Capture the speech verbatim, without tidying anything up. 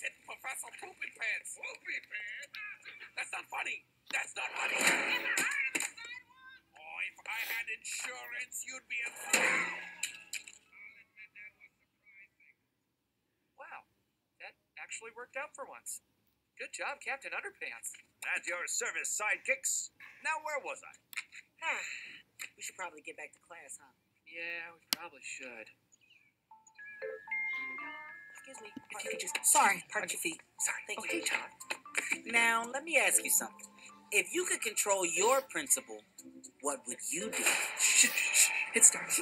said Professor Poopy Pants. Poopy Pants? That's not funny. That's not funny. Oh, if I had insurance, you'd be a fool. Wow, that actually worked out for once. Good job, Captain Underpants. At your service, sidekicks. Now, where was I? We should probably get back to class, huh? Yeah, we probably should. Excuse me. If you could just... Sorry, pardon your feet. Sorry, thank Okay, you. Todd. Now, let me ask you something. If you could control your principal, what would you do? Shh, shh, it starts.